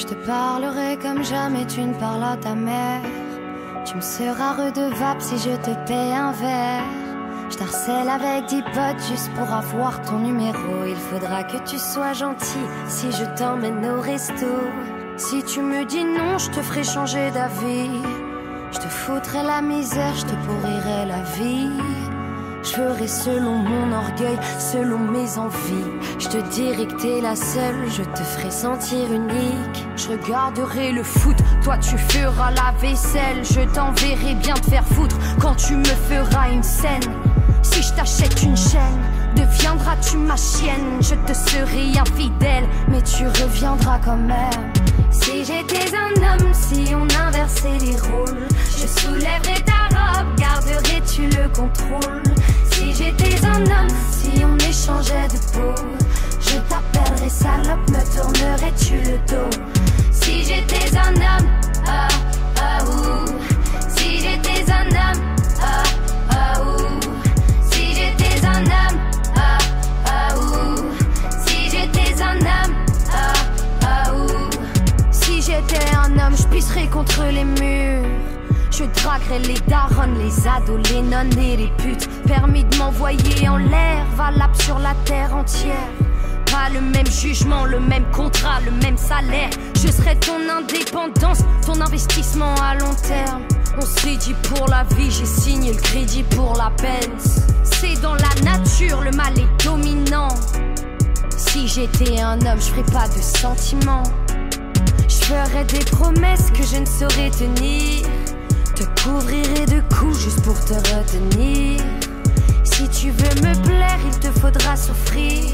Je te parlerai comme jamais tu ne parles à ta mère. Tu me seras redevable si je te paie un verre. Je t'harcèle avec 10 potes juste pour avoir ton numéro. Il faudra que tu sois gentil si je t'emmène au resto. Si tu me dis non, je te ferai changer d'avis. Je te foutrai la misère, je te pourrirai la vie. Je ferai selon mon orgueil, selon mes envies. Je te dirai que t'es la seule, je te ferai sentir unique. Je regarderai le foot, toi tu feras la vaisselle. Je t'enverrai bien te faire foutre quand tu me feras une scène. Si je t'achète une chaîne, deviendras-tu ma chienne? Je te serai infidèle, mais tu reviendras quand même. Si j'étais un homme, si on inversait les rôles, je soulèverais ta robe, garderais-tu le contrôle? Si j'étais un homme, si on échangeait de peau, je t'appellerais salope, me tournerais-tu le dos? Si j'étais un homme, ah, ah, ouh. Si j'étais un homme, ah, ah, ouh. Si j'étais un homme, ah, ah, ouh. Si j'étais un homme, ah, ah, ouh. Si j'étais un homme, je pisserais contre les murs. Je draguerai les darons, les ados, les nonnes et les putes. Permis de m'envoyer en l'air, valable sur la terre entière. Pas le même jugement, le même contrat, le même salaire. Je serai ton indépendance, ton investissement à long terme. On s'est dit pour la vie, j'ai signé le crédit pour la Benz. C'est dans la nature, le mal est dominant. Si j'étais un homme, je ferais pas de sentiments. Je ferais des promesses que je ne saurais tenir. Te couvrirai de coups juste pour te retenir. Si tu veux me plaire, il te faudra souffrir.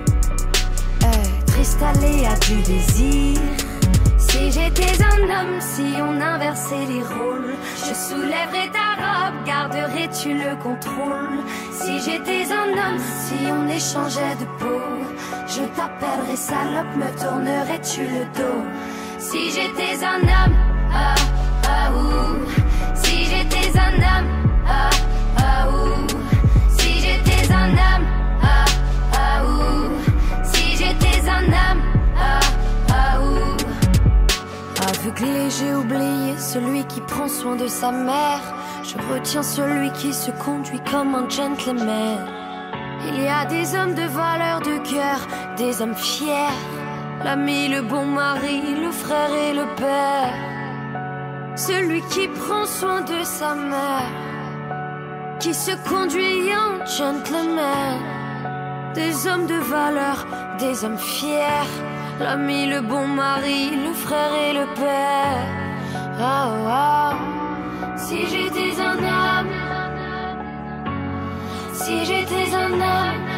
Triste aléa du désir. Si j'étais un homme, si on inversait les rôles, je soulèverais ta robe, garderais-tu le contrôle? Si j'étais un homme, si on échangeait de peau, je t'appellerais salope, me tournerais-tu le dos? Si j'étais un homme, ah, ah, ouh. Si j'étais un homme, ah, ah, ouh. Si j'étais un homme, ah, ah, ouh. Si j'étais un homme, ah, ah, ouh. Aveuglé, j'ai oublié celui qui prend soin de sa mère. Je retiens celui qui se conduit comme un gentleman. Il y a des hommes de valeur de cœur, des hommes fiers. L'ami, le bon mari, le frère et le père. Celui qui prend soin de sa mère, qui se conduit en gentleman. Des hommes de valeur, des hommes fiers. L'ami, le bon mari, le frère et le père. Oh, oh. Si j'étais un homme, si j'étais un homme,